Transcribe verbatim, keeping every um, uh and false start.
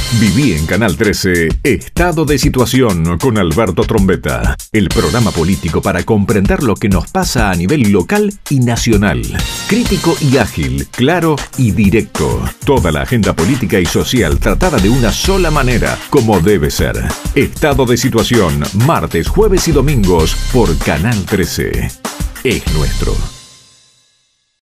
Viví en Canal trece Estado de Situación con Alberto Trombetta, el programa político para comprender lo que nos pasa a nivel local y nacional. Crítico y ágil, claro y directo. Toda la agenda política y social tratada de una sola manera, como debe ser. Estado de Situación, martes, jueves y domingos por Canal trece. Es nuestro.